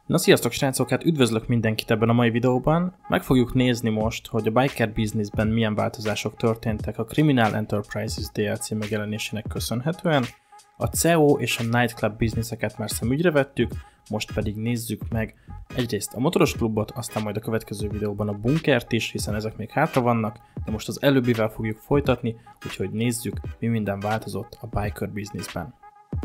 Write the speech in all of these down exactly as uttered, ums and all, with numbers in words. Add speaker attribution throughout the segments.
Speaker 1: Na sziasztok srácok, hát üdvözlök mindenkit ebben a mai videóban. Meg fogjuk nézni most, hogy a Biker Businessben milyen változások történtek a Criminal Enterprises dé el cé megjelenésének köszönhetően. A cé e o és a Nightclub businesseket már szemügyre vettük, most pedig nézzük meg egyrészt a motoros klubot, aztán majd a következő videóban a bunkert is, hiszen ezek még hátra vannak, de most az előbbivel fogjuk folytatni, úgyhogy nézzük, mi minden változott a Biker Businessben.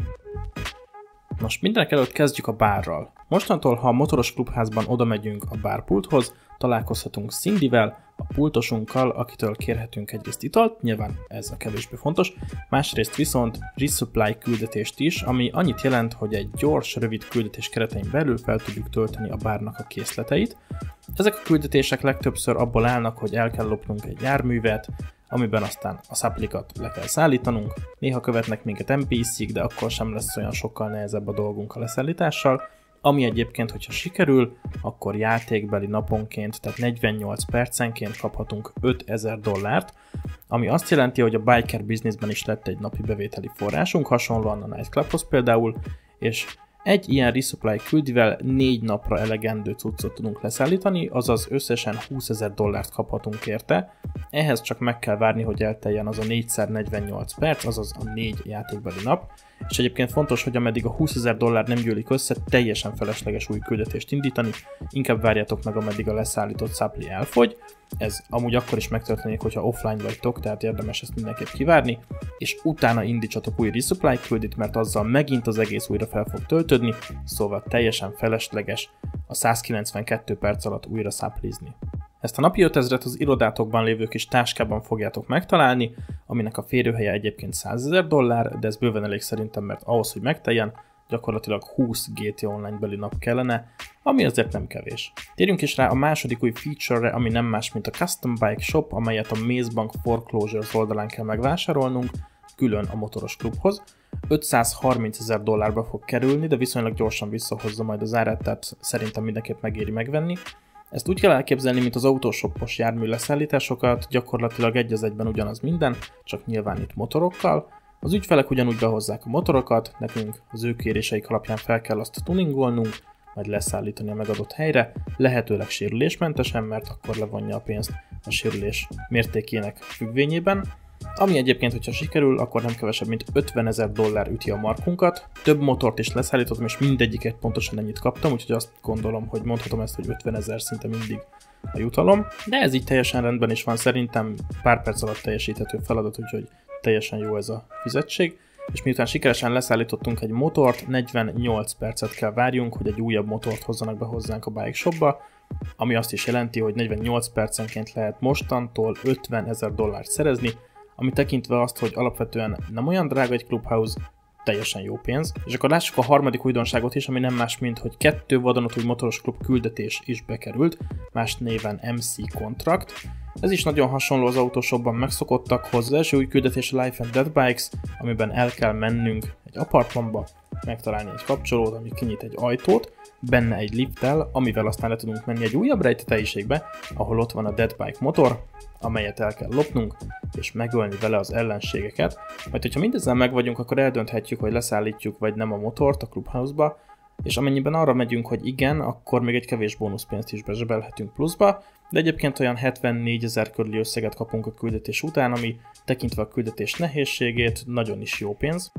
Speaker 1: Most mindenek előtt kezdjük a bárral. Mostantól, ha a motoros klubházban oda megyünk a bárpulthoz, találkozhatunk Cindyvel, a pultosunkkal, akitől kérhetünk egyrészt italt, nyilván ez a kevésbé fontos, másrészt viszont resupply küldetést is, ami annyit jelent, hogy egy gyors, rövid küldetés keretein belül fel tudjuk tölteni a bárnak a készleteit. Ezek a küldetések legtöbbször abból állnak, hogy el kell lopnunk egy járművet, amiben aztán a szaplikat le kell szállítanunk, néha követnek minket en pé cé-k, de akkor sem lesz olyan sokkal nehezebb a dolgunk a leszállítással, ami egyébként, hogyha sikerül, akkor játékbeli naponként, tehát negyvennyolc percenként kaphatunk ötezer dollárt, ami azt jelenti, hogy a Biker Businessben is lett egy napi bevételi forrásunk, hasonlóan a Nightclubhoz például, és egy ilyen resupply küldivel négy napra elegendő cuccot tudunk leszállítani, azaz összesen húszezer dollárt kaphatunk érte. Ehhez csak meg kell várni, hogy elteljen az a négyszer negyvennyolc perc, azaz a négy játékbeli nap. És egyébként fontos, hogy ameddig a húszezer dollár nem gyűlik össze, teljesen felesleges új küldetést indítani, inkább várjátok meg, ameddig a leszállított supply elfogy. Ez amúgy akkor is megtörténik, hogyha offline vagytok, tehát érdemes ezt mindenképp kivárni, és utána indítsatok új resupply küldit, mert azzal megint az egész újra fel fog töltődni, szóval teljesen felesleges a százkilencvenkettő perc alatt újra supplyzni. Ezt a napi ötezret az irodátokban lévő kis táskában fogjátok megtalálni, aminek a férőhelye egyébként százezer dollár, de ez bőven elég szerintem, mert ahhoz, hogy megteljen, gyakorlatilag húsz gé té Online beli nap kellene, ami azért nem kevés. Térjünk is rá a második új feature-re, ami nem más, mint a Custom Bike Shop, amelyet a Maze Bank Foreclosures oldalán kell megvásárolnunk, külön a motoros klubhoz. ötszázharmincezer dollárba fog kerülni, de viszonylag gyorsan visszahozza majd az árát, tehát szerintem mindenképp megéri megvenni. Ezt úgy kell elképzelni, mint az autoshopos jármű leszállításokat, gyakorlatilag egy az egyben ugyanaz minden, csak nyilván itt motorokkal. Az ügyfelek ugyanúgy behozzák a motorokat, nekünk az ő kéréseik alapján fel kell azt tuningolnunk, majd leszállítani a megadott helyre, lehetőleg sérülésmentesen, mert akkor levonja a pénzt a sérülés mértékének függvényében. Ami egyébként, hogyha sikerül, akkor nem kevesebb, mint ötvenezer dollár üti a markunkat. Több motort is leszállítottam, és mindegyiket pontosan ennyit kaptam, úgyhogy azt gondolom, hogy mondhatom ezt, hogy ötvenezer szinte mindig a jutalom. De ez így teljesen rendben is van, szerintem pár perc alatt teljesíthető feladat, úgyhogy teljesen jó ez a fizetség. És miután sikeresen leszállítottunk egy motort, negyvennyolc percet kell várjunk, hogy egy újabb motort hozzanak be hozzánk a bike shopba, ami azt is jelenti, hogy negyvennyolc percenként lehet mostantól ötvenezer dollárt szerezni, ami tekintve azt, hogy alapvetően nem olyan drága egy Clubhouse, teljesen jó pénz. És akkor lássuk a harmadik újdonságot is, ami nem más, mint hogy kettő vadonatúj motoros klub küldetés is bekerült, más néven em cé Contract. Ez is nagyon hasonló az autoshopban megszokottakhoz. Az első új küldetés a Life and Dead Bikes, amiben el kell mennünk egy apartmanba, megtalálni egy kapcsolót, ami kinyit egy ajtót, benne egy lifttel, amivel aztán le tudunk menni egy újabb rejtett helyiségbe, ahol ott van a Dead Bike motor, amelyet el kell lopnunk, és megölni vele az ellenségeket. Majd, hogyha mindezzel meg vagyunk, akkor eldönthetjük, hogy leszállítjuk vagy nem a motort a Clubhouse-ba, és amennyiben arra megyünk, hogy igen, akkor még egy kevés bónuszpénzt is bezsebelhetünk pluszba, de egyébként olyan hetvennégyezer körüli összeget kapunk a küldetés után, ami tekintve a küldetés nehézségét nagyon is jó pénz.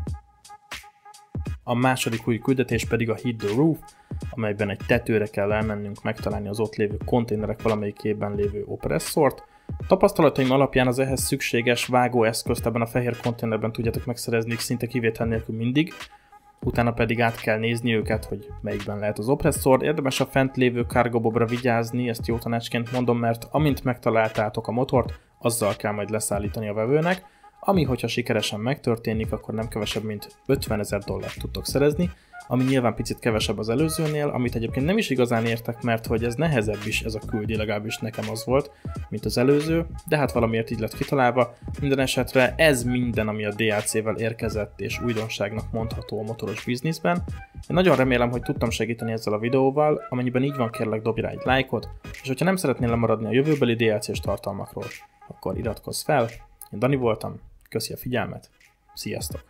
Speaker 1: A második új küldetés pedig a Hit the Roof, amelyben egy tetőre kell elmennünk megtalálni az ott lévő konténerek valamelyikében lévő opresszort. Tapasztalataim alapján az ehhez szükséges vágóeszközt ebben a fehér konténerben tudjátok megszerezni szinte kivétel nélkül mindig, utána pedig át kell nézni őket, hogy melyikben lehet az opresszor. Érdemes a fent lévő cargo bobra vigyázni, ezt jó tanácsként mondom, mert amint megtaláltátok a motort, azzal kell majd leszállítani a vevőnek, ami hogyha sikeresen megtörténik, akkor nem kevesebb, mint ötvenezer dollárt tudtok szerezni, ami nyilván picit kevesebb az előzőnél, amit egyébként nem is igazán értek, mert hogy ez nehezebb is ez a küldi, legalábbis nekem az volt, mint az előző, de hát valamiért így lett kitalálva. Minden esetre ez minden, ami a dé el cé-vel érkezett és újdonságnak mondható a motoros bizniszben. Én nagyon remélem, hogy tudtam segíteni ezzel a videóval, amennyiben így van, kérlek dobj rá egy lájkot, és hogyha nem szeretnél lemaradni a jövőbeli dé el cés tartalmakról, akkor iratkozz fel. Én Dani voltam, köszi a figyelmet, sziasztok!